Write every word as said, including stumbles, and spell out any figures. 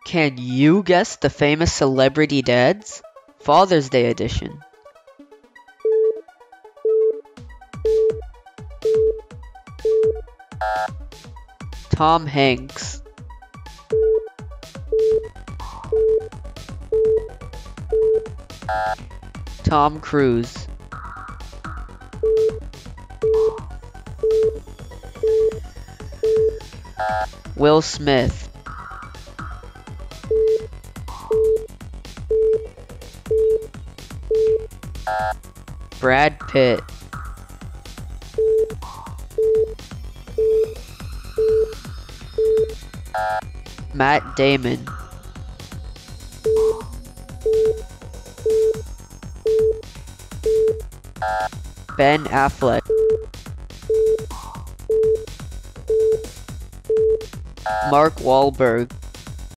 Can you guess the famous celebrity dads? Father's Day edition. Tom Hanks. Tom Cruise. Will Smith. Brad Pitt. Matt Damon. Ben Affleck. Mark Wahlberg.